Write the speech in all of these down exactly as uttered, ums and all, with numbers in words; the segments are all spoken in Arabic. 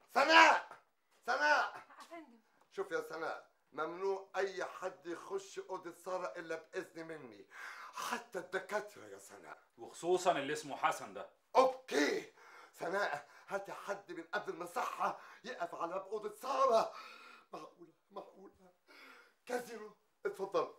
سناء سناء افندم. شوف يا سناء، ممنوع اي حد يخش اوضه ساره الا باذن مني، حتى الدكاتره يا سناء، وخصوصا اللي اسمه حسن ده. اوكي سناء، هاتي حد من قبل المصحه يقف على باب اوضه ساره. معقوله معقوله كازينو، اتفضل.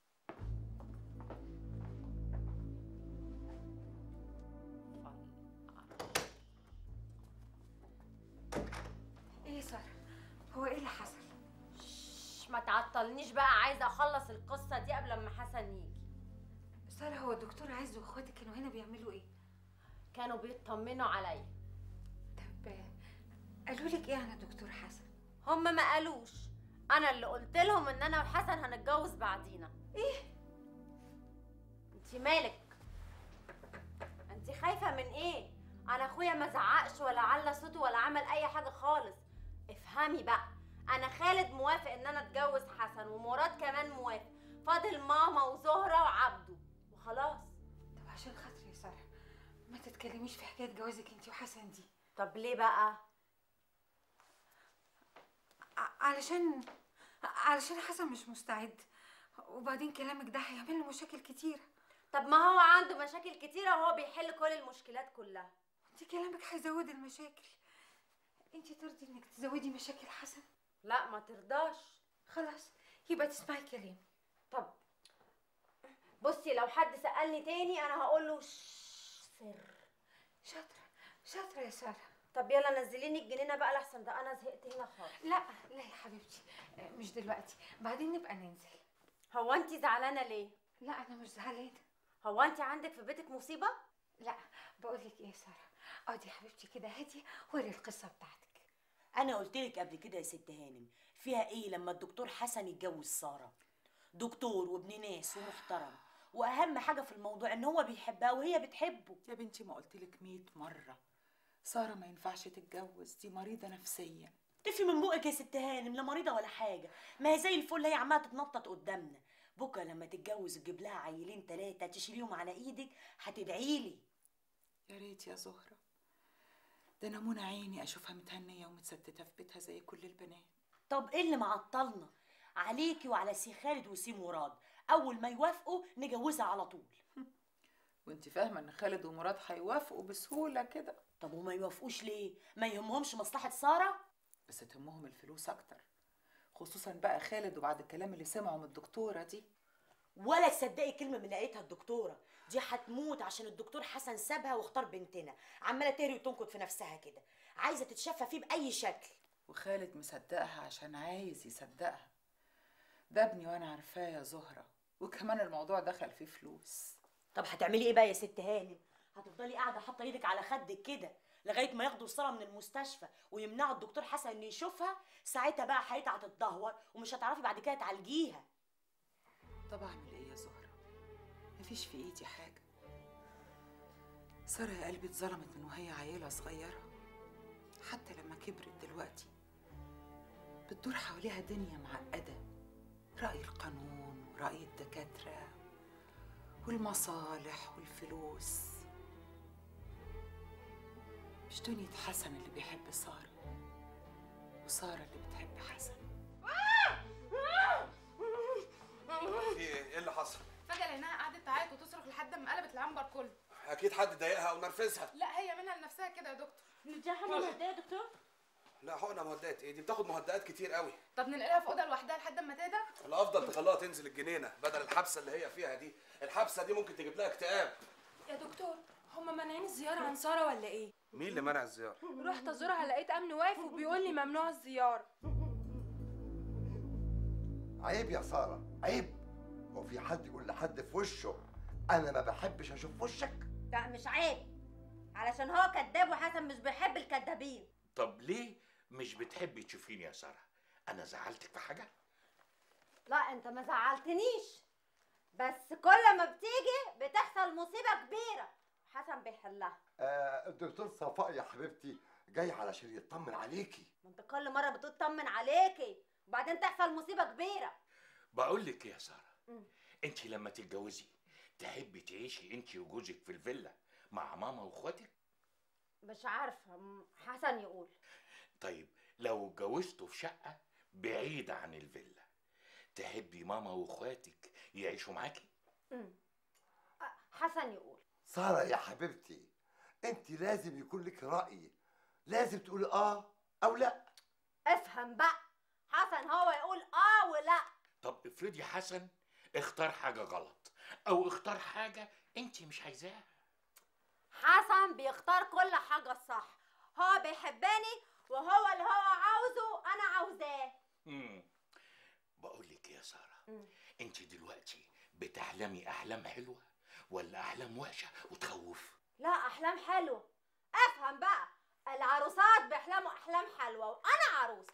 ايه يا ساره؟ هو ايه اللي حصل؟ شش، ما تعطلنيش بقى، عايزه اخلص القصه دي قبل ما حسن يجي. ساره، هو الدكتور عايز واخواتك كانوا هنا بيعملوا ايه؟ كانوا بيطمنوا عليا. طب قالوا لك ايه عن الدكتور حسن؟ هم ما قالوش، انا اللي قلت لهم ان انا وحسن هنتجوز بعدينا. ايه؟ انتي مالك؟ انتي خايفه من ايه؟ انا اخويا ما زعقش ولا على صوته ولا عمل اي حاجه خالص. افهمي بقى، انا خالد موافق ان انا اتجوز حسن، ومراد كمان موافق، فاضل ماما وزهره وعبده وخلاص. طب عشان خاطري يا ساره ما تتكلميش في حكايه جوازك انت وحسن دي. طب ليه بقى؟ علشان علشان حسن مش مستعد، وبعدين كلامك ده هيعمل له مشاكل كتيره. طب ما هو عنده مشاكل كتيره وهو بيحل كل المشكلات كلها. انت كلامك هيزود المشاكل. انت ترضي انك تزودي مشاكل حسن؟ لا ما ترضاش. خلاص يبقى تسمعي كلامي. طب بصي، لو حد سألني تاني انا هقول له سر. شاطره شاطره يا ساره. طب يلا نزليني الجنينه بقى لحسن ده انا زهقت هنا خالص. لا لا يا حبيبتي، مش دلوقتي، بعدين نبقى ننزل. هو انت زعلانه ليه؟ لا انا مش زعلانه. هو انت عندك في بيتك مصيبه؟ لا بقول لك ايه يا ساره، اقعدي يا حبيبتي كده هاتي وري القصه بتاعتك. انا قلت لك قبل كده يا ست هانم، فيها ايه لما الدكتور حسن يتجوز ساره؟ دكتور وابن ناس ومحترم، واهم حاجه في الموضوع ان هو بيحبها وهي بتحبه. يا بنتي ما قلتلك مية مره ساره ما ينفعش تتجوز، دي مريضه نفسيا. تفي من بقك يا ست هانم، لا مريضه ولا حاجه، ما هي زي الفل، هي عماله تتنطط قدامنا. بكره لما تتجوز تجيب لها عيلين ثلاثه تشيليهم على ايدك هتدعيلي. يا ريت يا زهره، ده انا منى عيني اشوفها متهنيه ومتستته في بيتها زي كل البنات. طب ايه اللي معطلنا؟ عليكي وعلى سي خالد وسي مراد، اول ما يوافقوا نجوزها على طول. وانت فاهمه ان خالد ومراد هيوافقوا بسهوله كده؟ طب وما يوافقوش ليه؟ ما يهمهمش مصلحه ساره؟ بس تهمهم الفلوس اكتر، خصوصا بقى خالد وبعد الكلام اللي سمعه من الدكتوره دي. ولا تصدقي كلمه من اللي قالتها الدكتوره دي، هتموت عشان الدكتور حسن سابها واختار بنتنا، عماله تهري وتنكد في نفسها كده، عايزه تتشفى فيه باي شكل. وخالد مصدقها عشان عايز يصدقها، ده ابني وانا عارفاه يا زهره، وكمان الموضوع دخل فيه فلوس. طب هتعملي ايه بقى يا ست هانم؟ هتفضلي قاعده حاطه ايدك على خدك كده لغايه ما ياخدوا ساره من المستشفى ويمنعوا الدكتور حسن انه يشوفها؟ ساعتها بقى حياتها هتتدهور ومش هتعرفي بعد كده تعالجيها. طب اعمل ايه يا زهره؟ مفيش في ايدي حاجه. ساره يا قلبي اتظلمت من وهي عيله صغيره، حتى لما كبرت دلوقتي بتدور حواليها دنيا معقده، رأي القانون ورأي الدكاتره والمصالح والفلوس، مش دنيا حسن اللي بيحب ساره وساره اللي بتحب حسن. في ايه؟ ايه اللي حصل؟ فجأة لقيناها قعدت تعيط وتصرخ لحد ما قلبت العنبر كله. اكيد حد ضايقها او نرفزها. لا هي منها لنفسها كده يا دكتور. نديها حقنه مهدئه يا دكتور؟ لا حقنه مهدئات ايه؟ دي بتاخد مهدئات كتير قوي. طب ننقلها في اوضه لوحدها لحد ما تهدى؟ الافضل تخليها تنزل الجنينه بدل الحبسه اللي هي فيها دي، الحبسه دي ممكن تجيب لها اكتئاب. يا دكتور هما مانعين الزياره عن ساره ولا ايه؟ مين اللي منع الزياره؟ رحت ازورها لقيت امن واقف وبيقول لي ممنوع الزياره. عيب يا ساره عيب، هو في حد يقول لحد في وشه انا ما بحبش اشوف وشك؟ لا مش عيب، علشان هو كذاب وحسن مش بيحب الكذابين. طب ليه مش بتحبي تشوفيني يا ساره؟ انا زعلتك في حاجه؟ لا انت ما زعلتنيش، بس كل ما بتيجي بتحصل مصيبه كبيره حسن بيحلها. آه الدكتور صفاء يا حبيبتي جاي علشان يطمن عليكي. ما انت كل مره بتقول طمن عليكي وبعدين تحصل مصيبه كبيره. بقول لك يا ساره، انت لما تتجوزي تحبي تعيشي انت وجوزك في الفيلا مع ماما واخواتك؟ مش عارفه، حسن يقول. طيب لو اتجوزتوا في شقة بعيدة عن الفيلا، تحبي ماما واخواتك يعيشوا معاكي؟ امم حسن يقول. سارة يا حبيبتي، انت لازم يكون لك رأي، لازم تقولي اه او لا. افهم بقى، حسن هو يقول اه ولا. طب افرضي حسن اختار حاجة غلط او اختار حاجة انت مش عايزاها. حسن بيختار كل حاجة صح، هو بيحبني وهو اللي هو عاوزه انا عاوزاه. امم بقول لك يا سارة، انت دلوقتي بتحلمي احلام حلوة ولا احلام وحشة وتخوف؟ لا احلام حلوة. افهم بقى، العروسات بيحلموا احلام حلوة وانا عروسة.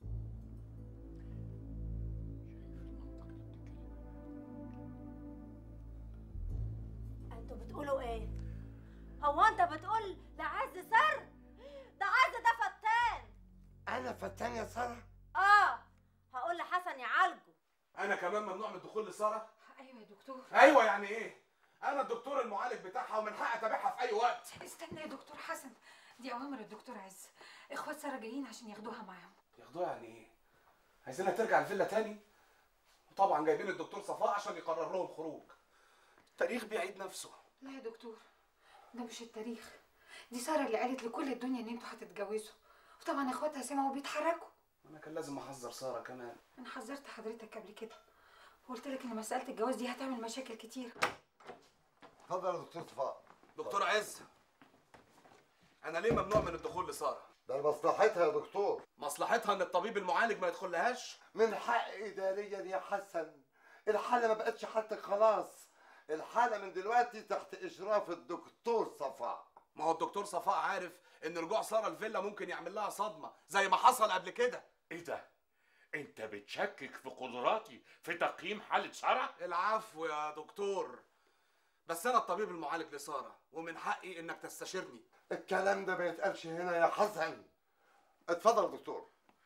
انتوا بتقولوا ايه؟ هو انت بتقول لعز سر؟ ده عز ده فتان. انا فتان يا سارة؟ اه هقول لحسن يعالجه. انا كمان ممنوع من الدخول لساره؟ ايوه يا دكتور. ايوه يعني ايه؟ انا الدكتور المعالج بتاعها ومن حقي اتابعها في اي وقت. استنى يا دكتور حسن، دي اوامر الدكتور عز. اخوات ساره جايين عشان ياخدوها معاهم. ياخدوها يعني ايه؟ عايزينها ترجع الفيلا تاني؟ وطبعا جايبين الدكتور صفاء عشان يقرر لهم خروج. التاريخ بيعيد نفسه. لا يا دكتور، ده مش التاريخ، دي ساره اللي قالت لكل الدنيا ان انتوا هتتجوزوا، وطبعا اخواتها سمعوا وبيتحركوا. انا كان لازم احذر ساره كمان. انا حذرت حضرتك قبل كده وقلت لك ان مساله الجواز دي هتعمل مشاكل كتير. اتفضل يا دكتور صفاء. دكتور عز، انا ليه ممنوع من الدخول لساره؟ ده مصلحتها يا دكتور. مصلحتها ان الطبيب المعالج ما يدخلهاش؟ من حق اداريا يا حسن، الحاله ما بقتش حالتك خلاص، الحاله من دلوقتي تحت اشراف الدكتور صفاء. ما هو الدكتور صفاء عارف ان رجوع ساره الفيلا ممكن يعمل لها صدمه زي ما حصل قبل كده. ايه ده؟ انت بتشكك في قدراتي في تقييم حالة سارة؟ العفو يا دكتور، بس انا الطبيب المعالج لساره ومن حقي انك تستشيرني. الكلام ده ما يتقالش هنا يا حسن. اتفضل يا دكتور.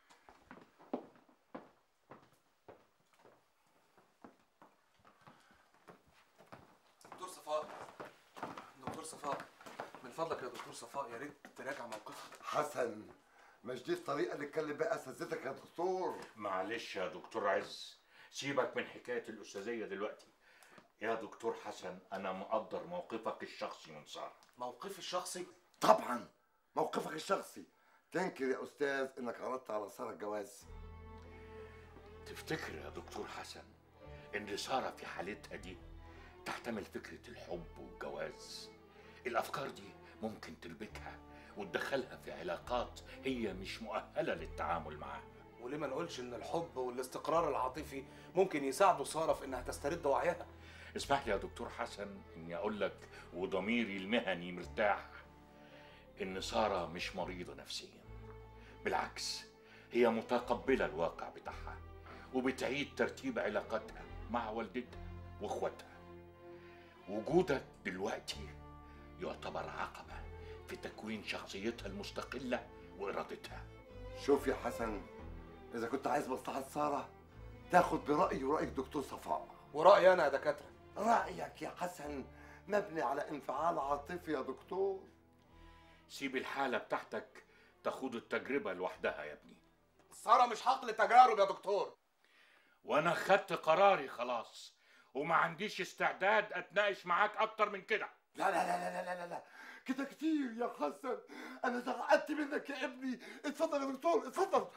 دكتور صفاء، دكتور صفاء من فضلك يا دكتور صفاء يا ريت تراجع موقفك. حسن، مش دي الطريقه اللي اتكلم بيها اساتذتك يا دكتور. معلش يا دكتور عز، سيبك من حكاية الأستاذية دلوقتي. يا دكتور حسن، أنا مقدر موقفك الشخصي من سارة. موقفي الشخصي؟ طبعا موقفك الشخصي. تنكر يا استاذ انك عرضت على ساره الجواز؟ تفتكر يا دكتور حسن إن سارة في حالتها دي تحتمل فكرة الحب والجواز؟ الأفكار دي ممكن تربكها وتدخلها في علاقات هي مش مؤهلة للتعامل معاها. وليه ما نقولش ان الحب والاستقرار العاطفي ممكن يساعدوا ساره في انها تسترد وعيها؟ اسمح لي يا دكتور حسن اني اقول لك وضميري المهني مرتاح ان ساره مش مريضه نفسيا، بالعكس هي متقبله الواقع بتاعها وبتعيد ترتيب علاقاتها مع والدتها واخواتها. وجودك دلوقتي يعتبر عقبه في تكوين شخصيتها المستقله وارادتها. شوف يا حسن، اذا كنت عايز مصلحه ساره تاخد برايي وراي الدكتور صفاء. ورايي انا يا دكاتره؟ رايك يا حسن مبني على انفعال عاطفي يا دكتور. سيب الحاله بتاعتك تاخد التجربه لوحدها يا ابني. ساره مش حقل تجارب يا دكتور. وانا خدت قراري خلاص وما عنديش استعداد اتناقش معاك اكتر من كده. لا لا لا لا لا لا لا كده كتير يا حسن، انا زعقت منك يا ابني. اتفضل يا دكتور، اتفضل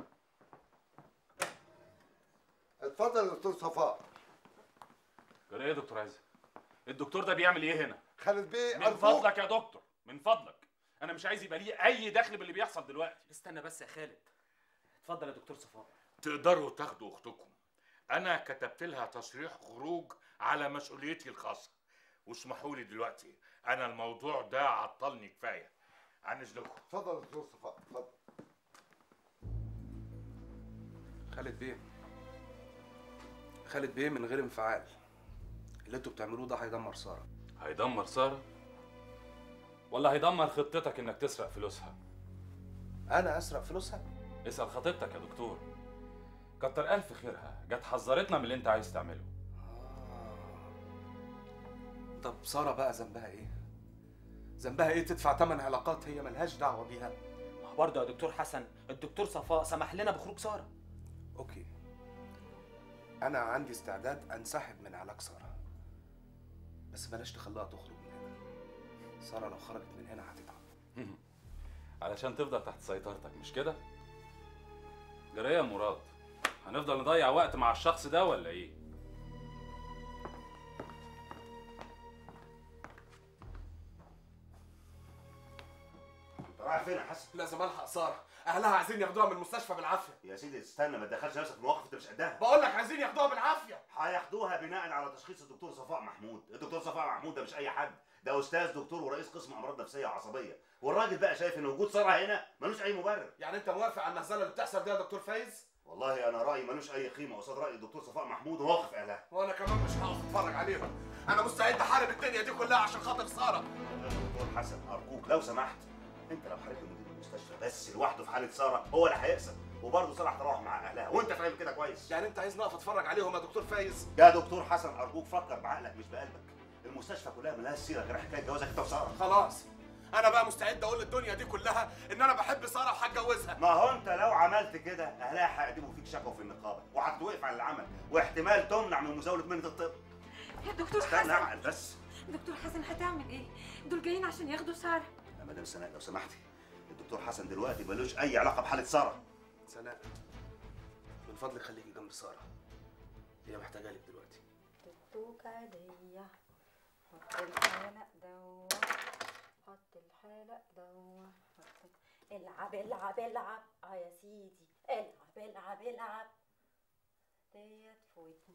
اتفضل يا دكتور صفاء. جرى ايه يا دكتور عايز؟ الدكتور ده بيعمل ايه هنا؟ خالد بيه من فضلك يا دكتور، من فضلك انا مش عايز يبقى ليه اي دخل باللي بيحصل دلوقتي. استنى بس يا خالد. اتفضل يا دكتور صفاء. تقدروا تاخدوا اختكم، انا كتبت لها تصريح خروج على مسؤوليتي الخاصه، واسمحوا لي دلوقتي انا الموضوع ده عطلني كفايه. عن اذنكم. اتفضل يا دكتور صفاء، اتفضل. خالد بيه، خالد بيه من غير انفعال، اللي انتوا بتعملوه ده هيدمر ساره. هيدمر ساره؟ ولا هيدمر خطتك انك تسرق فلوسها؟ انا اسرق فلوسها؟ اسال خطيبتك يا دكتور، كتر الف خيرها، جت حذرتنا من اللي انت عايز تعمله. طب ساره بقى ذنبها ايه؟ ذنبها ايه تدفع ثمن علاقات هي ملهاش دعوه بيها؟ ما برضه يا دكتور حسن الدكتور صفاء سمح لنا بخروج ساره. اوكي، انا عندي استعداد انسحب من علاج ساره، بس بلاش تخليها تخرج من هنا. ساره لو خرجت من هنا هتتعب. علشان تفضل تحت سيطرتك مش كده؟ جرايه يا مراد، هنفضل نضيع وقت مع الشخص ده ولا ايه؟ انت رايح فين يا حسن؟ لازم الحق ساره، اهلها عايزين ياخدوها من المستشفى بالعافيه. يا سيدي استنى، ما تدخلش نفسك في مواقف انت مش قدها. بقول لك عايزين ياخدوها بالعافيه. هياخدوها بناء على تشخيص الدكتور صفاء محمود. الدكتور صفاء محمود ده مش اي حد، ده استاذ دكتور ورئيس قسم امراض نفسيه وعصبيه، والراجل بقى شايف ان وجود ساره هنا ملوش اي مبرر. يعني انت موافق على المهزله اللي بتحصل دي يا دكتور فايز؟ والله انا رايي ملوش اي قيمه قصاد راي الدكتور صفاء محمود وموقف اهلها. وانا كمان مش هقف اتفرج عليهم، انا مستعد احارب الدنيا دي كلها عشان خاطر ساره. يا دكتور حسن ارجوك لو سمحت، انت لو حاربت مدير المستشفى بس لوحده في حاله ساره هو اللي هيكسب، وبرضه ساره هتروح مع اهلها، وانت فاهم كده كويس. يعني انت عايزني اقف اتفرج عليهم يا دكتور فايز؟ يا دكتور حسن ارجوك فكر بعقلك مش بقلبك، المستشفى كلها ملهاش سيره غير حكايه جوازك انت وساره. خلاص انا بقى مستعد اقول للدنيا دي كلها ان انا بحب ساره وهتجوزها. ما هو انت لو عملت كده اهلها هيقدموا فيك شكوى في النقابه وهتوقف عن العمل، واحتمال تمنع من مزاوله مهنه الطب. يا دكتور استنى حسن اعقل بس. دكتور حسن هتعمل ايه؟ دول جايين عشان ياخدوا ساره. يا مدام سناء لو سمحتي، الدكتور حسن دلوقتي ملوش اي علاقه بحاله ساره. سناء من فضلك خليكي جنب ساره، هي محتاجه لك دلوقتي. توكا ديا حط الحلق دوا، حط الحلق دوا، العب العب العب اه يا سيدي، العب العب العب ديت فوتني.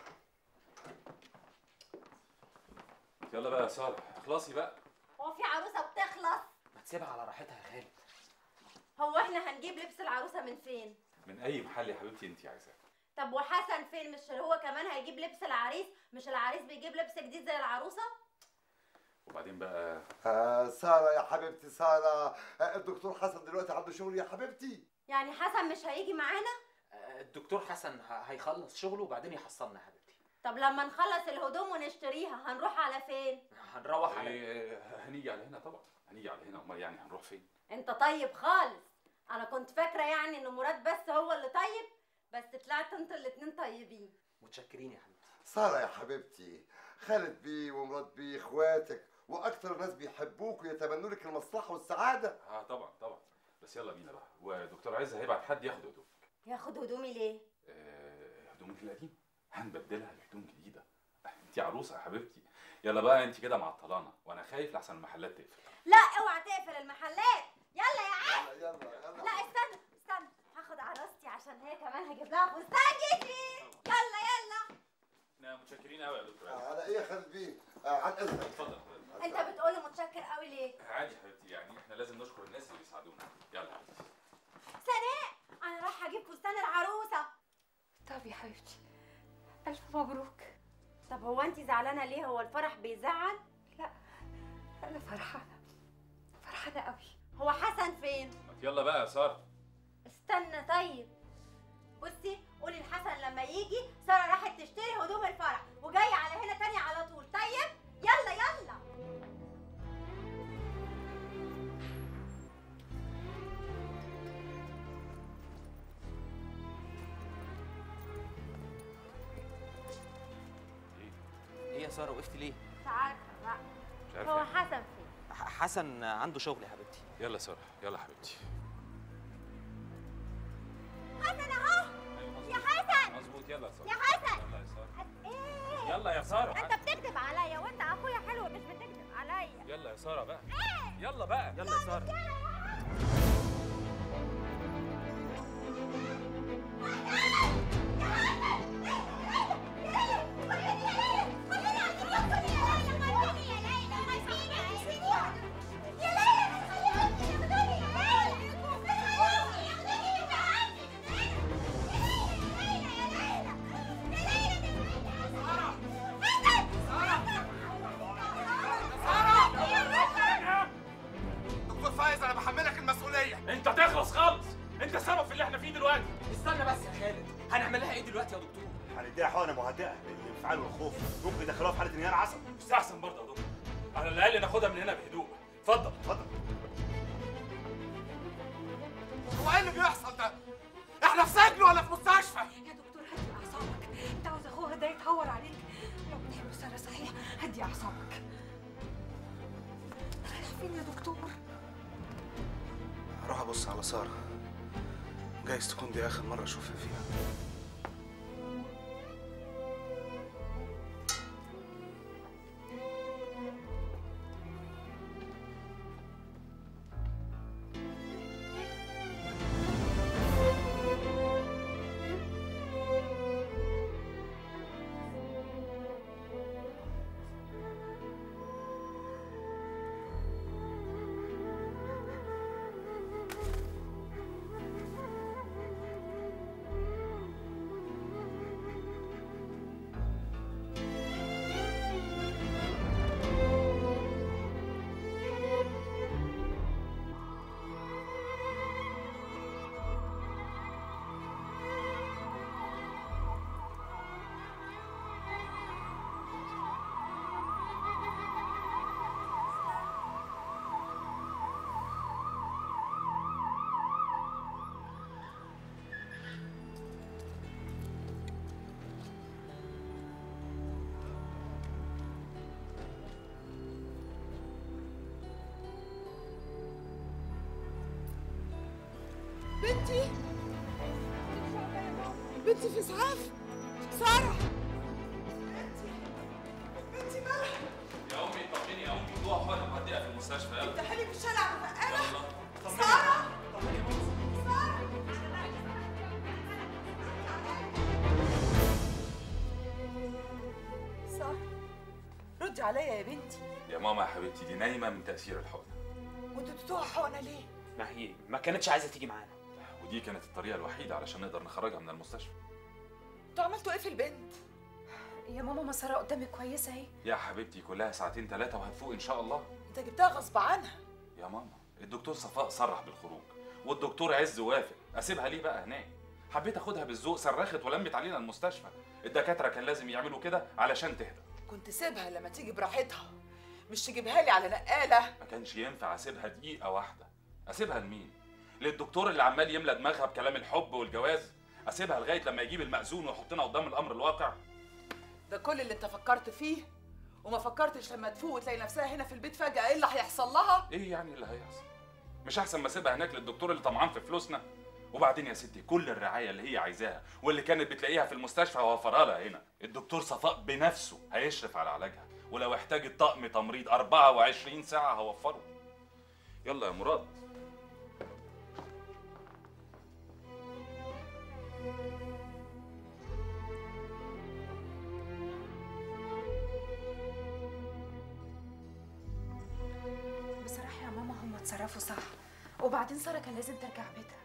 يلا بقى يا ساره اخلصي بقى. هو في عروسه بتخلص؟ ما تسيبها على راحتها يا خالد. هو احنا هنجيب لبس العروسه من فين؟ من اي محل يا حبيبتي انت عايزاه. طب وحسن فين؟ مش هو كمان هيجيب لبس العريس؟ مش العريس بيجيب لبس جديد زي العروسه؟ وبعدين بقى آه ساره يا حبيبتي ساره، آه الدكتور حسن دلوقتي عنده شغل يا حبيبتي. يعني حسن مش هيجي معانا؟ الدكتور حسن هيخلص شغله وبعدين يحصلنا يا حبيبتي. طب لما نخلص الهدوم ونشتريها هنروح على فين؟ هنروح على إيه، هنيجي على هنا طبعا، هنيجي على هنا، امال يعني هنروح فين؟ انت طيب خالص، انا كنت فاكره يعني ان مراد بس هو اللي طيب، بس طلعت انتوا الاتنين طيبين. متشكرين يا حبيبتي. ساره يا حبيبتي، خالد بيه ومراد بيه اخواتك واكتر ناس بيحبوك ويتمنوا لك المصلحه والسعاده. اه طبعا طبعا، بس يلا بينا بقى، ودكتور عز هيبعت حد ياخد هدوم. ياخد هدومي ليه؟ آه هدومك القديمه هنبدلها بهدوم جديده. انت عروسه يا حبيبتي، يلا بقى انت كده معطلانه وانا خايف لحسن المحلات تقفل. لا اوعى تقفل المحلات، يلا يا عم. يلا يلا. لا استنى استنى، هاخد عروستي عشان هي كمان هجيب لها فستان جديد. يلا يلا. احنا متشكرين قوي يا دكتور عز. على ايه يا خالد بيه؟ آه عن اذنك. اتفضل. انت بتقولي متشكر قوي ليه؟ عادي يا حبيبتي، يعني احنا لازم نشكر الناس اللي بيساعدونا. يلا يا حبيبتي. سناء انا رايحه اجيب فستان العروسه. طب يا حبيبتي الف مبروك. طب هو انت زعلانه ليه؟ هو الفرح بيزعل؟ لا انا فرحانه فرحانه قوي. هو حسن فين؟ يلا بقى يا ساره. استنى طيب، بصي قولي لحسن لما يجي ساره راحت تشتري هدوم الفرح وجايه على هنا تاني على طول. طيب يلا يلا. ايه يا ساره وقفتي ليه؟ مش عارفه بقى. مش عارفه هو يعني. حسن فين؟ حسن عنده شغل يا حبيبتي. يلا يا ساره، يلا حبيبتي. حسن اهو. يا حسن. مظبوط، يلا يا ساره. يا حسن. يلا يا ساره. ايه؟ يلا يا ساره. انت بتكذب عليا وانت اخويا حلو مش بتكذب عليا. يلا يا ساره بقى. ايه؟ يلا بقى. يلا يا ساره. دكتور فايز انا بحملك المسؤوليه. انت تخلص خالص، انت السبب في اللي احنا فيه دلوقتي. استنى بس يا خالد، هنعمل لها ايه دلوقتي يا دكتور؟ هنديها حقنه مهدئه للانفعال والخوف، ممكن يدخلوها في حاله انهيار عصبي. يستحسن برضه يا دكتور، على الاقل ناخدها من هنا بهدوء. اتفضل اتفضل. اللي بيحصل ده؟ احنا في سجن ولا في مستشفى؟ يا دكتور هدي اعصابك، انت عاوز اخوها ده يتهور عليك؟ لو بتحب ساره صحيح هدي اعصابك. رايح فين يا دكتور؟ هروح ابص على ساره، جايز تكون دي اخر مره اشوفها فيها. بنتي بنتي في اسعاف. ساره بنتي بنتي مالها؟ يا امي طمني يا امي، جوه حاله معديه في المستشفى. يلا انت حالي في الشارع مفقره. يلا ساره ساره ردي عليا يا بنتي. يا ماما يا حبيبتي، دي نايمه من تاثير الحقنه. وانتوا اديتوها حقنه ليه؟ ما هي ما كانتش عايزه تيجي معانا، ودي كانت الطريقه الوحيده علشان نقدر نخرجها من المستشفى. انتوا عملتوا ايه في البنت؟ يا ماما ما ساره قدامك كويسه اهي. يا حبيبتي كلها ساعتين ثلاثه وهتفوق ان شاء الله. انت جبتها غصب عنها. يا ماما الدكتور صفاء صرح بالخروج والدكتور عز وافق، اسيبها ليه بقى هناك؟ حبيت اخدها بالذوق، صرخت ولمت علينا المستشفى. الدكاتره كان لازم يعملوا كده علشان تهدى. كنت سيبها لما تيجي براحتها، مش تجيبها لي على نقاله. ما كانش ينفع اسيبها دقيقه واحده. اسيبها لمين؟ للدكتور اللي عمال يملى دماغها بكلام الحب والجواز؟ اسيبها لغايه لما يجيب المأذون ويحطنا قدام الامر الواقع؟ ده كل اللي انت فكرت فيه، وما فكرتش لما تفوق تلاقي نفسها هنا في البيت فجأة ايه اللي هيحصل لها؟ ايه يعني اللي هيحصل؟ مش احسن ما اسيبها هناك للدكتور اللي طمعان في فلوسنا؟ وبعدين يا ستي كل الرعايه اللي هي عايزاها واللي كانت بتلاقيها في المستشفى وفرها لها هنا. الدكتور صفاء بنفسه هيشرف على علاجها، ولو احتاجت طقم تمريض أربعة وعشرين ساعه هوفره. يلا يا مراد. بصراحه يا ماما هم اتصرفوا صح، وبعدين ساره كان لازم ترجع بيتها.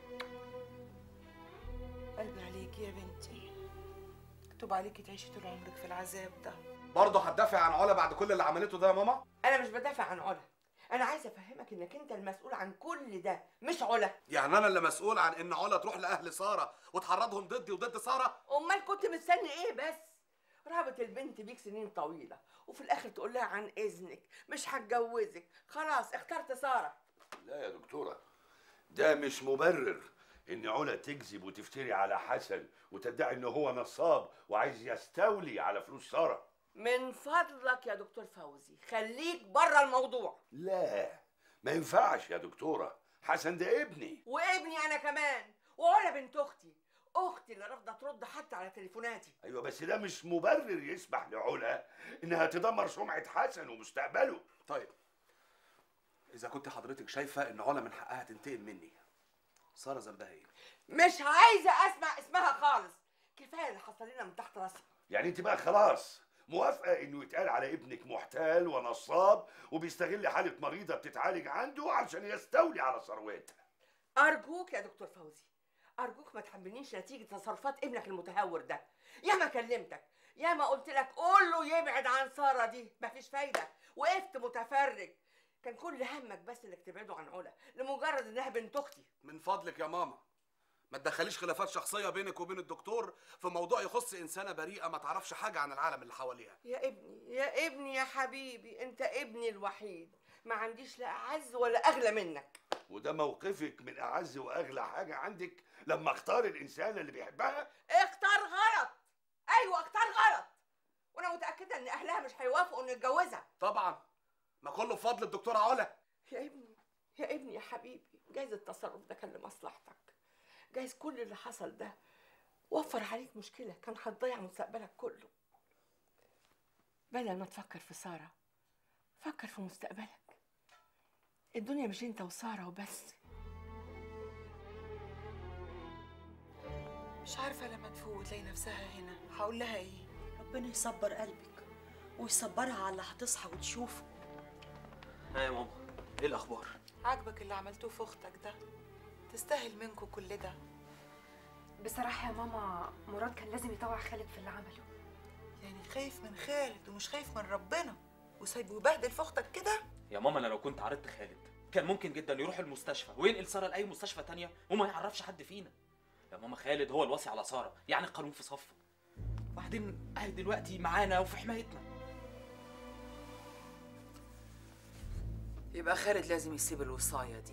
قلبي عليكي يا بنتي، مكتوب عليكي تعيشي طول عمرك في العذاب ده. برضه هتدافع عن علا بعد كل اللي عملته ده يا ماما؟ انا مش بدافع عن علا، انا عايزه افهمك انك انت المسؤول عن كل ده مش علا. يعني انا اللي مسؤول عن ان علا تروح لاهل ساره وتحرضهم ضدي وضد ساره؟ امال كنت مستني ايه بس؟ رهبت البنت بيك سنين طويله وفي الاخر تقول لها عن اذنك مش هتجوزك، خلاص اخترت ساره. لا يا دكتوره، ده مش مبرر ان علا تكذب وتفتري على حسن وتدعي ان هو نصاب وعايز يستولي على فلوس ساره. من فضلك يا دكتور فوزي خليك بره الموضوع. لا ما ينفعش يا دكتوره، حسن ده ابني. وابني انا كمان، وعلا بنت اختي، اختي اللي رافضه ترد حتى على تليفوناتي. ايوه بس ده مش مبرر يسمح لعلا انها تدمر سمعه حسن ومستقبله. طيب اذا كنت حضرتك شايفه ان علا من حقها تنتقم مني، ساره ذنبها ايه؟ مش عايزه اسمع اسمها خالص، كفايه اللي حصل لنا من تحت راسها. يعني انت بقى خلاص موافقه انه يتقال على ابنك محتال ونصاب وبيستغل حاله مريضه بتتعالج عنده علشان يستولي على ثروتها؟ ارجوك يا دكتور فوزي، ارجوك ما تحملنيش نتيجه تصرفات ابنك المتهور ده. ياما كلمتك، ياما قلت لك قول له يبعد عن ساره دي، مفيش فايده، وقفت متفرج. كان كل همك بس انك تبعده عن علا لمجرد انها بنت اختي. من فضلك يا ماما ما تدخليش خلافات شخصيه بينك وبين الدكتور في موضوع يخص انسانه بريئه ما تعرفش حاجه عن العالم اللي حواليها. يا ابني يا ابني يا حبيبي، انت ابني الوحيد، ما عنديش لا اعز ولا اغلى منك. وده موقفك من اعز واغلى حاجه عندك لما اختار الانسان اللي بيحبها؟ اختار غلط. ايوه اختار غلط، وانا متاكده ان اهلها مش هيوافقوا انه يتجوزها. طبعا، ما كله بفضل الدكتوره علا. يا ابني يا ابني يا حبيبي، جايز التصرف ده كان لمصلحتك، جايز كل اللي حصل ده وفر عليك مشكله كان هتضيع مستقبلك كله. بدل ما تفكر في ساره فكر في مستقبلك. الدنيا مش انت وساره وبس. مش عارفه لما تفوق تلاقي نفسها هنا هقول لها ايه؟ ربنا يصبر قلبك ويصبرها على اللي هتصحى وتشوفه. ها يا ماما، ايه الاخبار؟ عاجبك اللي عملتوه في اختك ده؟ تستاهل منكم كل ده. بصراحه يا ماما مراد كان لازم يطوع خالد في اللي عمله. يعني خايف من خالد ومش خايف من ربنا وسايبه يبهدل في اختك كده؟ يا ماما انا لو كنت عرضت خالد كان ممكن جدا يروح المستشفى وينقل ساره لاي مستشفى تانية وما يعرفش حد فينا. يا ماما خالد هو الوصي على ساره، يعني القانون في صفه. وبعدين اهي دلوقتي معانا وفي حمايتنا. يبقى خالد لازم يسيب الوصايه دي.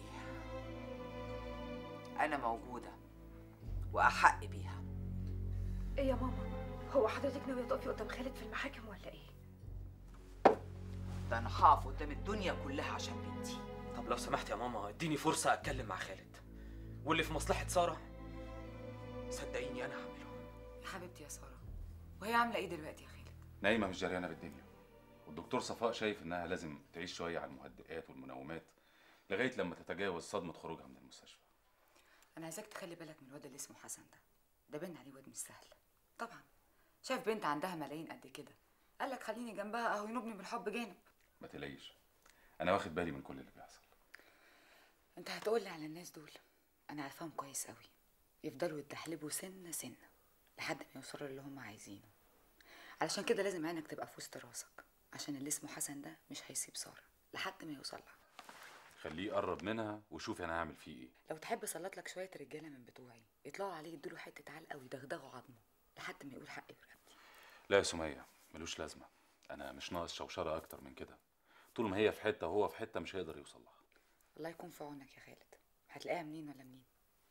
انا موجوده واحق بيها. ايه يا ماما، هو حضرتك ناويه تقفي قدام خالد في المحاكم ولا ايه؟ ده انا هقف قدام الدنيا كلها عشان بنتي. طب لو سمحت يا ماما اديني فرصه اتكلم مع خالد، واللي في مصلحه ساره صدقيني انا هعمله. يا حبيبتي يا ساره، وهي عامله ايه دلوقتي يا خالد؟ نايمه مش جريانه بالدنيا، والدكتور صفاء شايف انها لازم تعيش شويه على المهدئات والمنومات لغايه لما تتجاوز صدمه خروجها من المستشفى. انا عايزاك تخلي بالك من الواد اللي اسمه حسن ده، ده باين عليه واد مش سهل. طبعا شاف بنت عندها ملايين قد كده قال لك خليني جنبها اهو ينوبني بالحب جانب. ما تقلقيش، انا واخد بالي من كل اللي بيحصل. انت هتقولي على الناس دول، انا عارفاهم كويس قوي، يفضلوا يتدحلبوا سنه سنه لحد ما يوصلوا اللي هم عايزينه. علشان كده لازم عينك تبقى في وسط راسك، عشان اللي اسمه حسن ده مش هيسيب ساره لحد ما يوصل لها. خليه يقرب منها وشوفي انا هعمل فيه ايه. لو تحب سلط لك شويه رجاله من بتوعي يطلعوا عليه يدوا حته علقه ويدغدغوا عظمه لحد ما يقول حقي برقبتي. لا يا سميه، ملوش لازمه، انا مش ناقص شوشره اكتر من كده. طول ما هي في حته وهو في حته مش هيقدر يوصل لها. الله يكون في عونك يا خالد، هتلاقيها منين ولا منين؟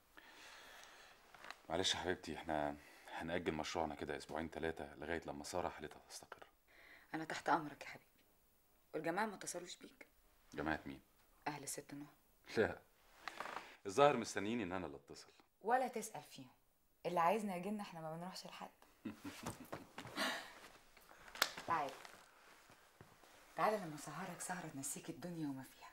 معلش يا حبيبتي، احنا هنأجل مشروعنا كده اسبوعين ثلاثه لغايه لما ساره حالتها تستقر. انا تحت امرك يا حبيبي. والجماعه ما اتصلوش بيك؟ جماعه مين؟ اهل الست نوح. لا، الظاهر مستنيين ان انا اللي اتصل. ولا تسال فيهم، اللي عايزنا يجينا احنا ما بنروحش لحد. تعالى تعالى لما اسهرك سهره تنسيك الدنيا وما فيها.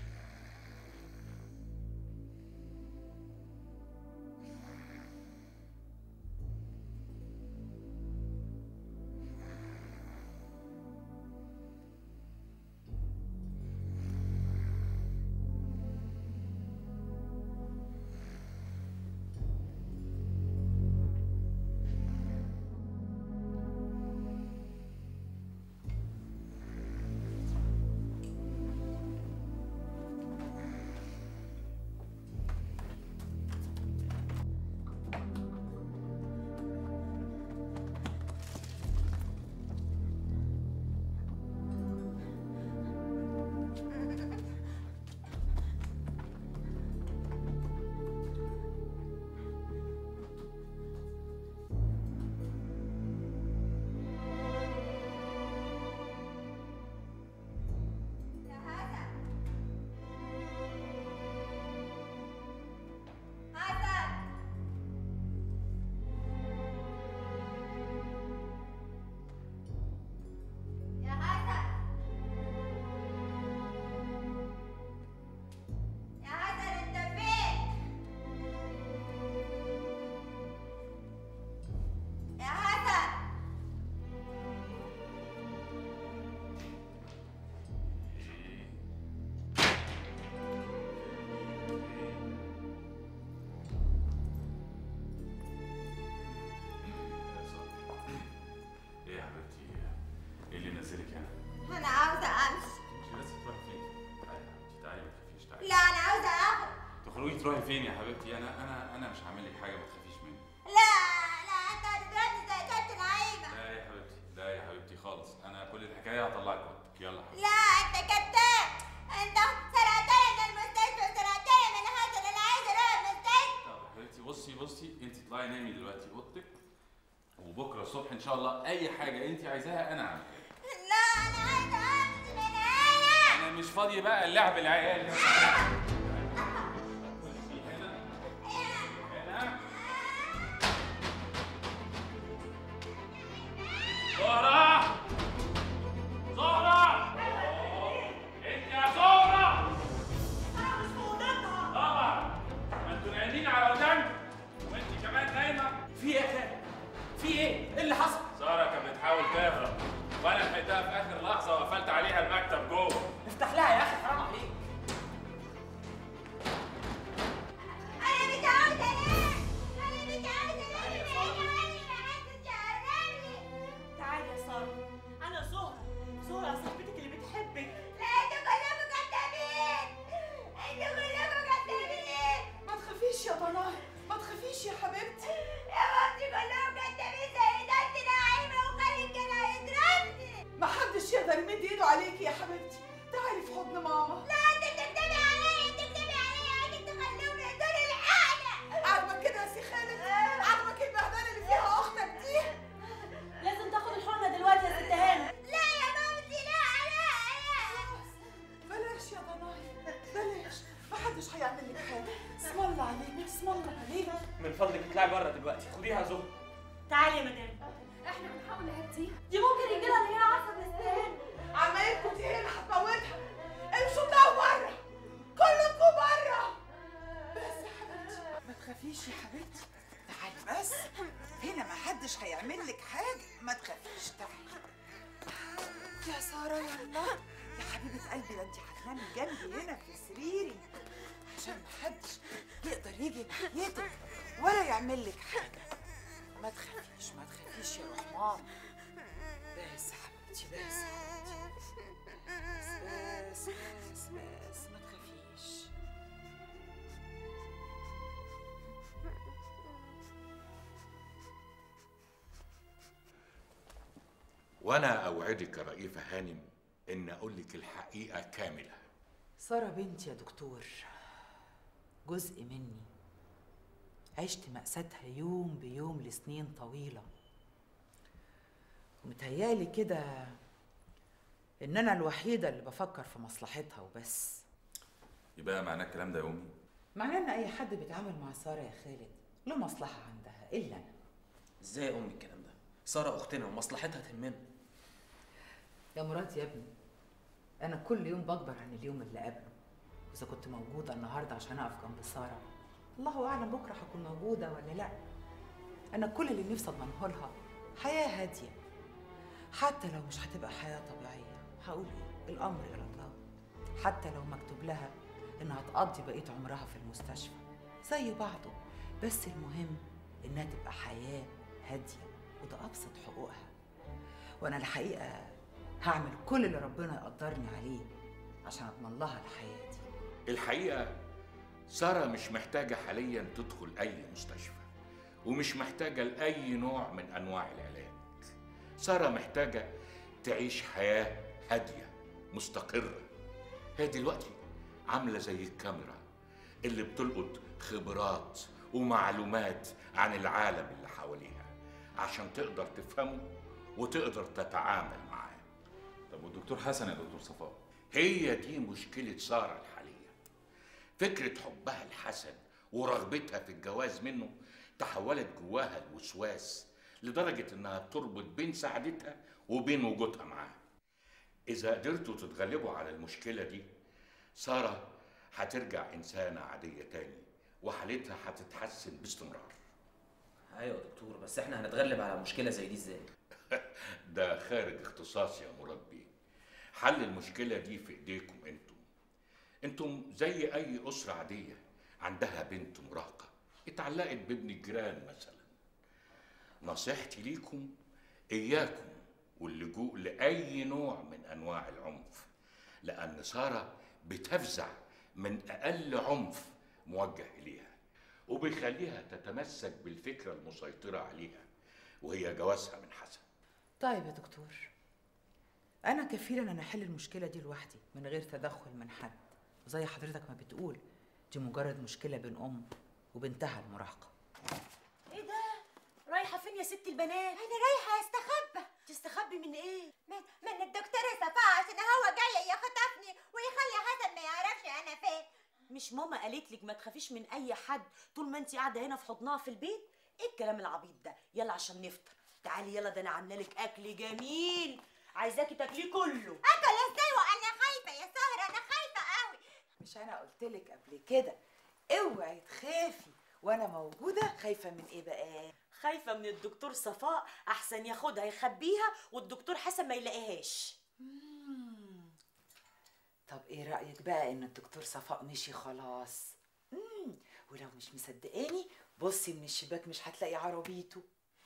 تروحي فين يا حبيبتي؟ انا انا انا مش هعمل لك حاجه، ما تخافيش مني. لا لا انت هتضربني زي كابتن نعيمه. لا يا حبيبتي، لا يا حبيبتي خالص، انا كل الحكايه هطلعك اوضتك. يلا حبيبتي. لا انت كذاب، انت سرقتني من المستشفى وسرقتني اطلعي نامي دلوقتي في اوضتك، وبكره الصبح ان شاء الله اي حاجه انت عايزاها انا هعملها. لا انا عايزه امشي من هنا. انا مش فاضي بقى اللعب العيال ده. زهرة! زهرة! انت يا زهرة! انا مش في اوضتها. طبعا، ما انتوا نايمين على ودانكم وانت كمان نايمة. في ايه يا خالد؟ في ايه؟ ايه اللي حصل؟ سارة كانت بتحاول تهرب وانا لحقتها في اخر لحظة وقفلت عليها المكتب جوه. افتح لها يا اخي حرام عليك. انا مش عاوزه انام. انا مش عاوزه انام. محدش يقربني. تعالي يا ساره، انا زهره، زهره صاحبتك اللي بتحبك. لا انتوا كلكم كدابين. انتوا كلكم كدابين. ما تخافيش يا ضناي، ما تخافيش يا حبيبتي. يا مامتي كلهم كدابين زي ده. انت نعيمه وخالد كان هيضربني. ما حدش يقدر يمد ايده عليكي يا حبيبتي. تعالي في حضن ماما. لا انت بتكدبي عليا. انت بتكدبي عليا. عايزك تخليهم يقتلوا الحقنه. عاجبك كده يا سي خالد؟ عاجبك البهدله اللي فيها اختك دي؟ لازم تاخد الحقنه دلوقتي يا ست هانم. لا يا مامتي لا لا لا. بلاش يا ضناي، بلاش، ما حدش هيعمل لك حاجه. اسم الله عليك، اسم الله عليك. من فضلك اطلعي بره دلوقتي، خديها يا زهره. تعالي يا مدام. احنا بنحاول نهديها. دي ممكن يجي لها انهيار عصب استهان. عمايلكوا دي هنا هتموتها. امشوا طلعوا بره، كلكم بره. بس يا حبيبتي ما تخافيش يا حبيبتي، تعالي بس هنا، ما حدش هيعمل لك حاجه، ما تخافيش. تعالي يا ساره، يلا يا حبيبه قلبي، ده انت هتنامي جنبي هنا في سريري عشان ما حدش يقدر يجي ناحيتك ولا يعمل لك حاجه. ما تخافيش، ما تخافيش يا رحمن. بس يا حبيبتي، بس يا حبيبتي، بس بس بس بس ما تخافيش. وانا اوعدك يا رئيفه هانم ان اقول لك الحقيقه كامله. ساره بنتي يا دكتور، جزء مني، عشت مأساتها يوم بيوم لسنين طويله، ومتهيالي كده ان انا الوحيده اللي بفكر في مصلحتها وبس. يبقى معناه الكلام ده يا امي؟ معناه ان اي حد بيتعامل مع ساره يا خالد له مصلحه عندها الا انا. ازاي يا امي الكلام ده؟ ساره اختنا ومصلحتها تهمنا. يا مراد يا ابني، انا كل يوم بكبر عن اليوم اللي قبله، واذا كنت موجوده النهارده عشان اقف جنب ساره، الله اعلم بكره هكون موجوده ولا لا. انا كل اللي نفسي اضمنه لها حياه هاديه، حتى لو مش هتبقى حياه طبيعيه. هقول ايه؟ الامر الى الله. حتى لو مكتوب لها انها تقضي بقيه عمرها في المستشفى زي بعضه، بس المهم انها تبقى حياه هاديه، وده ابسط حقوقها. وانا الحقيقه هعمل كل اللي ربنا يقدرني عليه عشان اضمن لها الحياه دي. الحقيقه ساره مش محتاجه حاليا تدخل اي مستشفى، ومش محتاجه لاي نوع من انواع العلاج. ساره محتاجه تعيش حياه هاديه مستقره. هي دلوقتي عامله زي الكاميرا اللي بتلقط خبرات ومعلومات عن العالم اللي حواليها عشان تقدر تفهمه وتقدر تتعامل معاه. طب والدكتور حسن يا دكتور صفاء؟ هي دي مشكله ساره الحاليه. فكره حبها لحسن ورغبتها في الجواز منه تحولت جواها الوسواس لدرجه انها بتربط بين سعادتها وبين وجودها معاه. اذا قدرتوا تتغلبوا على المشكله دي، ساره هترجع انسانه عاديه تاني وحالتها هتتحسن باستمرار. ايوه يا دكتور، بس احنا هنتغلب على مشكله زي دي ازاي؟ ده خارج اختصاصي يا مراد بيه. حل المشكله دي في ايديكم انتم. انتم زي اي اسره عاديه عندها بنت مراهقه اتعلقت بابن الجيران مثلا. نصيحتي ليكم اياكم واللجوء لاي نوع من انواع العنف، لان ساره بتفزع من اقل عنف موجه اليها، وبيخليها تتمسك بالفكره المسيطره عليها وهي جوازها من حسن. طيب يا دكتور، انا كفيله ان احل المشكله دي لوحدي من غير تدخل من حد، وزي حضرتك ما بتقول دي مجرد مشكله بين ام وبنتها المراهقه. ايه ده؟ فين يا ست البنات؟ انا رايحه استخبى. تستخبي من ايه؟ من, من الدكتور صفاء عشان هو جاي يخطفني ويخلي حسن ما يعرفش انا فين. مش ماما قالت لك ما تخافيش من اي حد طول ما انت قاعده هنا في حضنها في البيت؟ ايه الكلام العبيط ده؟ يلا عشان نفطر. تعالي يلا، ده انا عامله لك اكل جميل عايزاكي تاكليه كله. اكل ازاي وانا خايفه يا سهره؟ انا خايفه قوي. مش انا قلت لك قبل كده اوعي تخافي وانا موجوده؟ خايفه من ايه بقى؟ خايفه من الدكتور صفاء، احسن ياخدها يخبيها والدكتور حسن ما يلاقيهاش. مم. طب ايه رايك بقى ان الدكتور صفاء مشي خلاص؟ مم. ولو مش مصدقاني بصي من الشباك مش هتلاقي عربيته.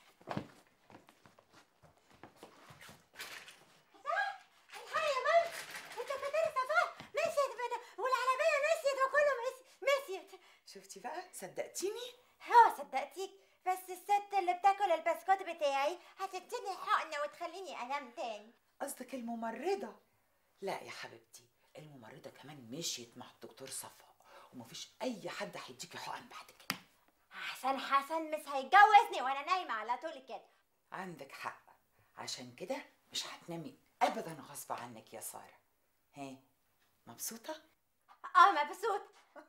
الحقي يا ماما، الدكتور صفاء مشيت والعربيه مشيت وكله مشيت. شفتي بقى؟ صدقتيني؟ اه صدقتيك، بس الست اللي بتاكل البسكوت بتاعي هتديني حقنه وتخليني انام تاني. قصدك الممرضه؟ لا يا حبيبتي، الممرضه كمان مشيت مع الدكتور صفاء ومفيش اي حد هيديكي حقن بعد كده. حسن حسن مش هيجوزني وانا نايمه على طول كده. عندك حق، عشان كده مش هتنامي ابدا غصب عنك يا ساره. ها مبسوطه؟ اه مبسوط.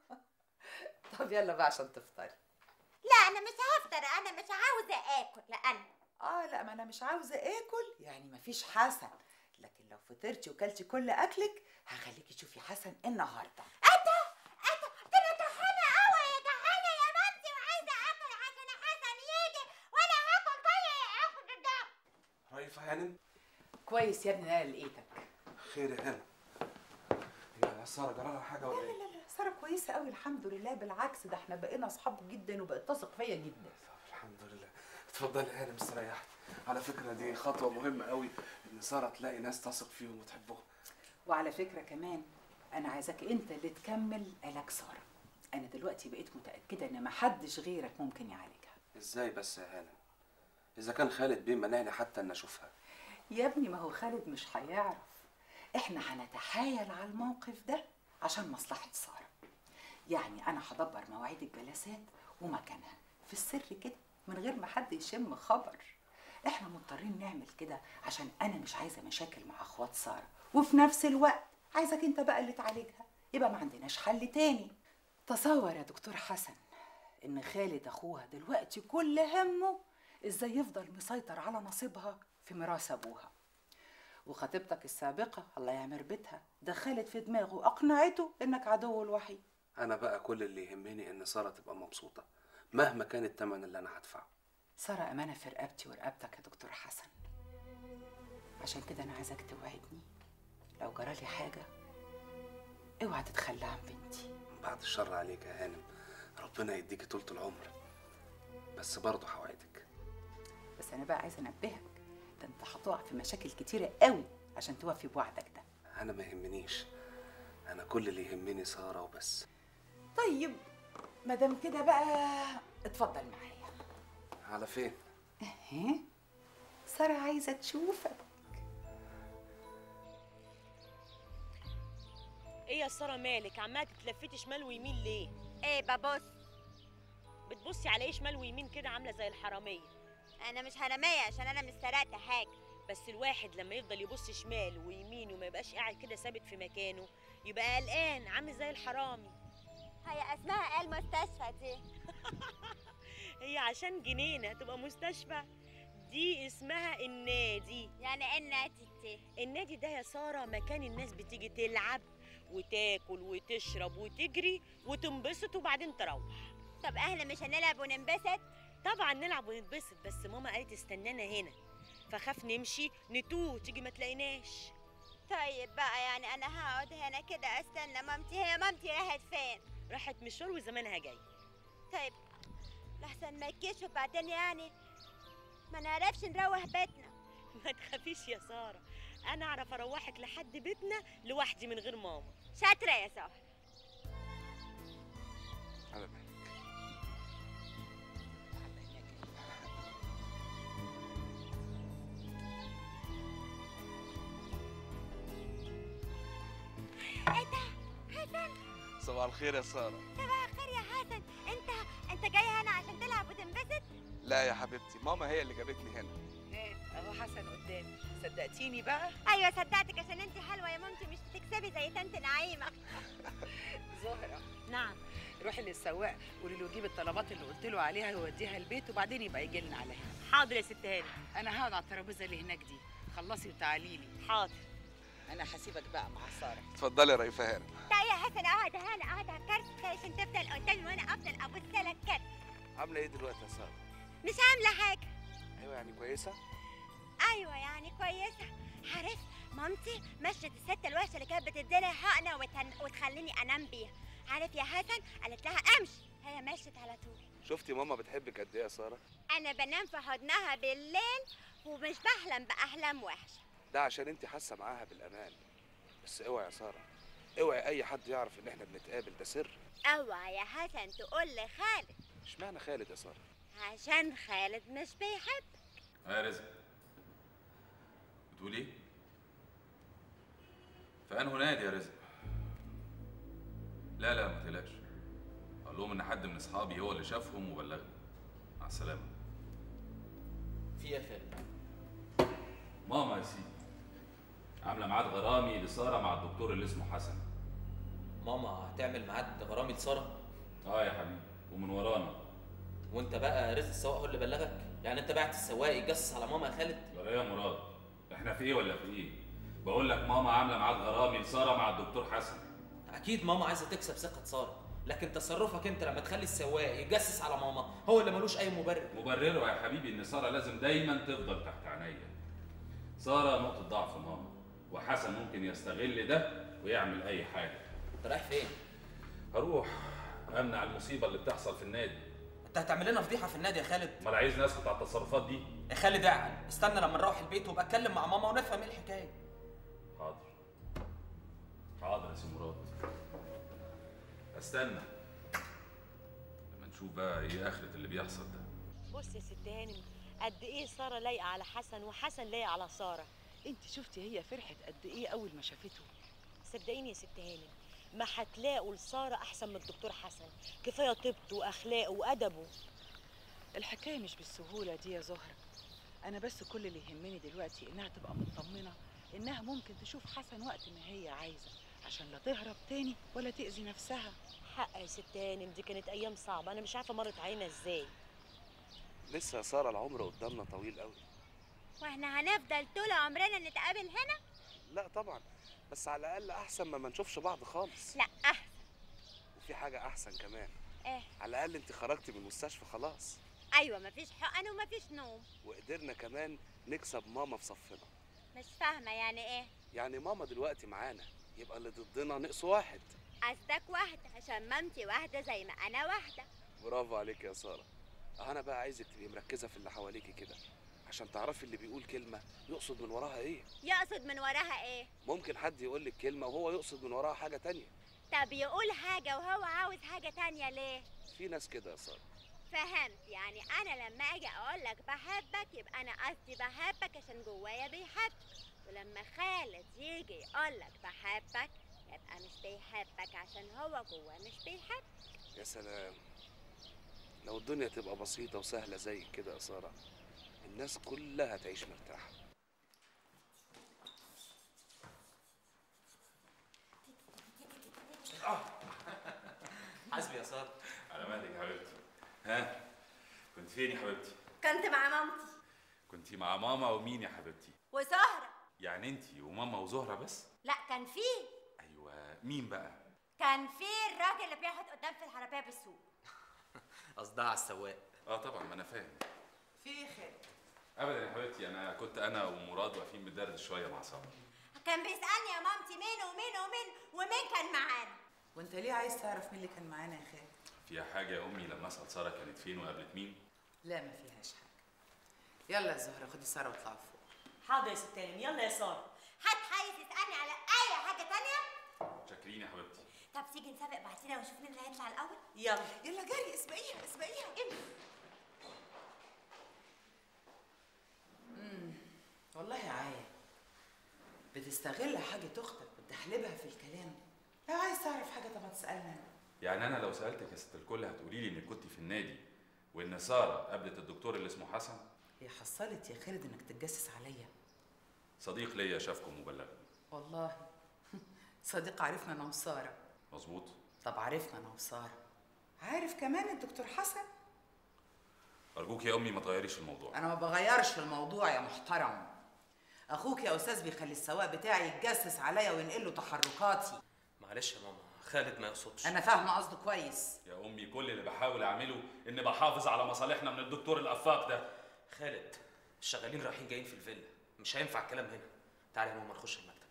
طب يلا بقى عشان تفطري. لا انا مش هفطر، انا مش عاوزه اكل. لا انا اه لا، ما انا مش عاوزه اكل يعني مفيش حسن، لكن لو فطرتي وكلتي كل اكلك هخليكي تشوفي حسن النهارده. اتا اتا ده انا جعانه قوي يا جعانه يا مامتي وعايزه اكل عشان حسن يجي وانا هاكل كل اكل ده. رأيفة هانم؟ كويس يا ابني انا لقيتك. خير يا هانم؟ هي سارة جرالها حاجة ولا ايه؟ لا لا لا ساره كويسه قوي الحمد لله، بالعكس ده احنا بقينا اصحاب جدا وبقت تثق فيا جدا. الحمد لله. اتفضلي يا هانم استريحي. على فكرة دي خطوة مهمة قوي ان سارة تلاقي ناس تثق فيهم وتحبهم. وعلى فكره كمان انا عايزاك انت اللي تكمل علاج ساره. انا دلوقتي بقيت متاكده ان محدش غيرك ممكن يعالجها. ازاي بس يا هانم؟ اذا كان خالد بيه منعني حتى ان اشوفها. يا ابني ما هو خالد مش هيعرف، احنا هنتحايل على الموقف ده عشان مصلحه ساره. يعني انا هدبر مواعيد الجلسات ومكانها في السر كده من غير ما حد يشم خبر. احنا مضطرين نعمل كده عشان انا مش عايزه مشاكل مع اخوات ساره، وفي نفس الوقت عايزك انت بقى اللي تعالجها، يبقى ما عندناش حل تاني. تصور يا دكتور حسن ان خالد اخوها دلوقتي كل همه ازاي يفضل مسيطر على نصيبها في ميراث ابوها، وخطيبتك السابقه الله يعمر بيتها دخلت في دماغه واقنعته انك عدوه الوحيد. انا بقى كل اللي يهمني ان سارة تبقى مبسوطة مهما كان الثمن اللي انا هدفعه. سارة امانه في رقبتي ورقبتك يا دكتور حسن، عشان كده انا عايزاك توعدني لو جرالي حاجه اوعى تتخلى عن بنتي. بعد الشر عليك يا هانم، ربنا يديكي طولة العمر، بس برضه هوعدك. بس انا بقى عايزه انبهك، ده انت هتقع في مشاكل كتيره قوي عشان توفي بوعدك ده. انا ما يهمنيش، انا كل اللي يهمني سارة وبس. طيب ما دام كده بقى اتفضل معايا. على فين؟ اهي سارة عايزه تشوفك. ايه يا ساره مالك عماله تتلفتي شمال ويمين ليه؟ ايه ببص. بتبصي على ايه شمال ويمين كده عامله زي الحراميه؟ انا مش حراميه عشان انا مش سرقت حاجه. بس الواحد لما يفضل يبص شمال ويمين وما يبقاش قاعد كده ثابت في مكانه يبقى قلقان عامل زي الحرامي. هي اسمها ايه المستشفى دي؟ هي عشان جنينه تبقى مستشفى؟ دي اسمها النادي. يعني ايه النادي دي؟ النادي ده يا ساره مكان الناس بتيجي تلعب وتاكل وتشرب وتجري وتنبسط وبعدين تروح. طب احنا مش هنلعب وننبسط؟ طبعا نلعب ونتبسط، بس ماما قالت استنانا هنا فخاف نمشي نتوه تيجي ما تلاقيناش. طيب بقى يعني انا هقعد هنا كده استنى مامتي. هي مامتي راحت فين؟ راحت مشوار وزمانها جاي. طيب لحسن ما تجيش وبعدين يعني ما نعرفش نروح بيتنا. ما تخافيش يا ساره، انا اعرف اروحك لحد بيتنا لوحدي من غير ماما. شاطره يا ساره. على بالك. ايه ده حسن؟ صباح الخير يا سارة. صباح الخير يا حسن. انت انت جاي هنا عشان تلعب وتنبسط؟ لا يا حبيبتي، ماما هي اللي جابتني هنا. ايه اهو حسن قدامي، صدقتيني بقى؟ ايوه صدقتك عشان انت حلوه يا مامتي، مش بتكسبي زي طنط نعيمه. زهره نعم. روحي للسواق قولي له يجيب الطلبات اللي قلت له عليها يوديها البيت وبعدين يبقى يجي لنا على هنا. حاضر يا ست هاني. انا هقعد على الترابيزه اللي هناك دي، خلصي وتعالي لي. حاضر. انا هسيبك بقى مع ساره. اتفضلي يا ريفه هانم. تعالي يا حسن اقعد هنا، اقعد على الكرسي عشان تفضل قدامي وانا افضل ابص لك كده. عامله ايه دلوقتي يا ساره؟ مش عامله حاجه. ايوه يعني كويسه؟ ايوه يعني كويسه. عارف مامتي مشت الست الوحشه اللي كانت بتديني حقنه وتن... وتخليني انام بيها. عارف يا حسن قالت لها امشي، هي مشت على طول. شفتي ماما بتحبك قد ايه يا ساره؟ انا بنام في حضنها بالليل ومش بحلم باحلام وحشه. ده عشان انت حاسه معاها بالامان. بس اوعي يا ساره، اوعي اي حد يعرف ان احنا بنتقابل، ده سر. اوعى يا حسن تقول لي خالد. اشمعنى خالد يا ساره؟ عشان خالد مش بيحبك. يا رزق بتقول ايه؟ في انه نادي يا رزق؟ لا لا ما تقلقش، اقول لهم ان حد من اصحابي هو اللي شافهم وبلغني. مع السلامه. في ايه يا خالد؟ ماما يا سيدي عامله ميعاد غرامي لساره مع الدكتور اللي اسمه حسن. ماما هتعمل ميعاد غرامي لساره؟ اه يا حبيبي، ومن ورانا. وانت بقى رزق السواق هو اللي بلغك؟ يعني انت بعت السواق يجسس على ماما يا خالد؟ ولا ايه يا مراد؟ احنا في ايه ولا في ايه؟ بقول لك ماما عامله ميعاد غرامي لساره مع الدكتور حسن. اكيد ماما عايزه تكسب ثقه ساره، لكن تصرفك انت لما تخلي السواق يجسس على ماما هو اللي ملوش اي مبرر. مبرره يا حبيبي ان ساره لازم دايما تفضل تحت عينيا. ساره نقطه ضعف ماما، وحسن ممكن يستغل ده ويعمل اي حاجه. انت رايح فين؟ هروح امنع المصيبه اللي بتحصل في النادي. انت هتعمل لنا فضيحه في النادي يا خالد؟ امال عايز نسكت على التصرفات دي؟ يا خالد اعقل، استنى لما نروح البيت وابقى اتكلم مع ماما ونفهم ايه الحكايه. حاضر حاضر يا سي مراد، استنى لما نشوف بقى ايه اخرة اللي بيحصل ده. بص يا ست هانم، قد ايه ساره لايقه على حسن وحسن لايق على ساره. انت شفتي هي فرحت قد ايه اول ما شافته؟ صدقيني يا ست هانم ما هتلاقوا لساره احسن من الدكتور حسن، كفايه طيبته واخلاقه وادبه. الحكايه مش بالسهوله دي يا زهره. انا بس كل اللي يهمني دلوقتي انها تبقى مطمنه انها ممكن تشوف حسن وقت ما هي عايزه، عشان لا تهرب تاني ولا تاذي نفسها. حق يا ست هانم، دي كانت ايام صعبه، انا مش عارفه مرت علينا ازاي. لسه يا ساره العمر قدامنا طويل قوي. واحنا هنفضل طول عمرنا نتقابل هنا؟ لا طبعا، بس على الاقل احسن ما ما نشوفش بعض خالص. لا احسن. وفي حاجه احسن كمان. ايه؟ على الاقل انت خرجتي من المستشفى خلاص. ايوه مفيش حقن ومفيش نوم. وقدرنا كمان نكسب ماما في صفنا. مش فاهمه يعني ايه؟ يعني ماما دلوقتي معانا، يبقى اللي ضدنا نقص واحد. قصدك واحده عشان مامتي واحده زي ما انا واحده. برافو عليك يا ساره. انا بقى عايزك تبقي مركزه في اللي حواليكي كده، عشان تعرفي اللي بيقول كلمه يقصد من وراها ايه. يقصد من وراها ايه؟ ممكن حد يقول لك كلمه وهو يقصد من وراها حاجه تانية. طب يقول حاجه وهو عاوز حاجه تانية ليه؟ في ناس كده يا ساره. فهمت، يعني انا لما اجي اقول لك بحبك يبقى انا قصدي بحبك عشان جوايا بيحبك، ولما خالد يجي يقول لك بحبك يبقى مش بيحبك عشان هو جواه مش بيحبك. يا سلام، لو الدنيا تبقى بسيطه وسهله زي كده يا ساره الناس كلها تعيش مرتاحه. حسبي يا ساره. على مهلك يا حبيبتي. ها كنت فين يا حبيبتي؟ كنت مع مامتي. كنت مع ماما ومين يا حبيبتي؟ وزهره. يعني انت وماما وزهره بس؟ لا كان فيه. ايوه مين بقى؟ كان فيه الراجل اللي بيقعد قدام في العربيه بالسوق. قصدها على السواق. اه طبعا ما انا فاهم. في ايه خالد؟ ابدا يا حبيبتي، انا كنت انا ومراد واقفين بندردش شويه مع ساره. كان بيسالني يا مامتي مين ومين ومين ومين كان معانا. وانت ليه عايز تعرف مين اللي كان معانا يا خالد؟ فيها حاجه يا امي لما اسال ساره كانت فين وقابلت مين؟ لا ما فيهاش حاجه. يلا يا زهره خدي ساره واطلعوا فوق. حاضر يا ست هانم، يلا يا ساره. حد عايز يسالني على اي حاجه تانية؟ شاكرين يا حبيبتي. طب تيجي نسابق بعدين ونشوف مين اللي هيطلع الاول؟ يلا يلا جري، اسبقيها اسبقيها. امم والله عاية بتستغل حاجة أختك وتحلبها في الكلام. لو عايز تعرف حاجة طب تسألنا. يعني انا لو سالتك يا ست الكل هتقولي لي انك كنت في النادي وان ساره قابلت الدكتور اللي اسمه حسن. هي حصلت يا خالد انك تتجسس عليا؟ صديق ليا شافكم وبلغني. والله صديق عرفنا انا وساره. مظبوط. طب عرفنا انا وساره، عارف كمان الدكتور حسن؟ ارجوك يا امي ما تغيريش الموضوع. انا ما بغيرش الموضوع يا محترم. اخوك يا استاذ بيخلي السواق بتاعي يتجسس عليا وينقل له تحركاتي. معلش يا ماما، خالد ما يقصدش. انا فاهمه قصده كويس. يا امي كل اللي بحاول اعمله اني بحافظ على مصالحنا من الدكتور الافاق ده. خالد الشغالين رايحين جايين في الفيلا، مش هينفع الكلام هنا. تعالي يا ماما نخش المكتب.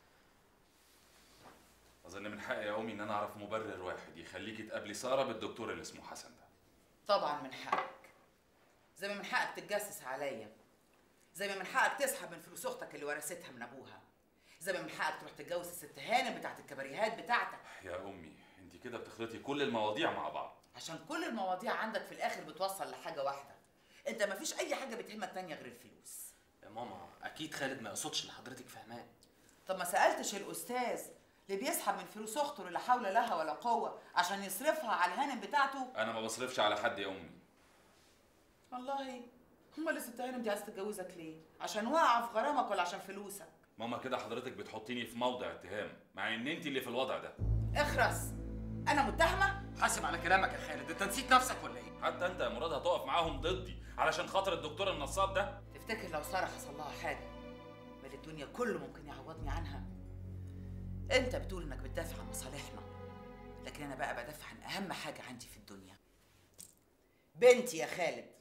اظن من حقي يا امي ان انا اعرف مبرر واحد يخليكي تقابلي ساره بالدكتور اللي اسمه حسن ده. طبعا من حقك، زي ما من حقك تتجسس عليا، زي ما من حقك تسحب من فلوس اختك اللي ورثتها من ابوها، زي ما من حقك تروح تتجوز الست هانم بتاعت الكباريهات بتاعتك. يا امي انت كده بتخلطي كل المواضيع مع بعض. عشان كل المواضيع عندك في الاخر بتوصل لحاجه واحده، انت مفيش اي حاجه بتهمك تانية غير الفلوس. يا ماما اكيد خالد ما يقصدش اللي حضرتك فاهماه. طب ما سالتش الاستاذ اللي بيسحب من فلوس اخته اللي لا حول لها ولا قوه عشان يصرفها على الهانم بتاعته؟ انا ما بصرفش على حد يا امي. والله امال الست هانم دي عايزه تتجوزك ليه؟ عشان واقعه في غرامك ولا عشان فلوسك؟ ماما كده حضرتك بتحطيني في موضع اتهام مع ان انت اللي في الوضع ده. اخرس، انا متهمه؟ حاسب على كلامك يا خالد، انت نسيت نفسك ولا ايه؟ حتى انت يا مراد هتقف معاهم ضدي علشان خاطر الدكتور النصاب ده؟ تفتكر لو ساره حصل لها حاجه مال الدنيا كله ممكن يعوضني عنها؟ انت بتقول انك بتدافع عن مصالحنا، لكن انا بقى بدافع عن اهم حاجه عندي في الدنيا، بنتي يا خالد.